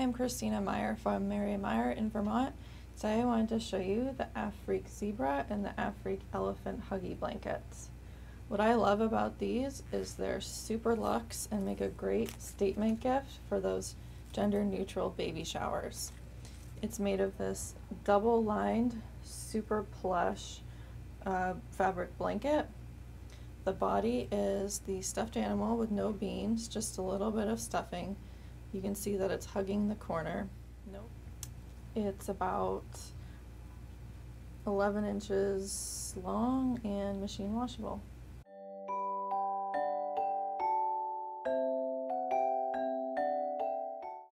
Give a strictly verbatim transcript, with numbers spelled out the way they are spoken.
I'm Christina Meyer from Meyer in Vermont. Today I wanted to show you the Afrique Zebra and the Afrique Elephant Huggy blankets. What I love about these is they're super luxe and make a great statement gift for those gender neutral baby showers. It's made of this double lined super plush uh, fabric blanket. The body is the stuffed animal with no beans, just a little bit of stuffing. You can see that it's hugging the corner. Nope. It's about eleven inches long and machine washable.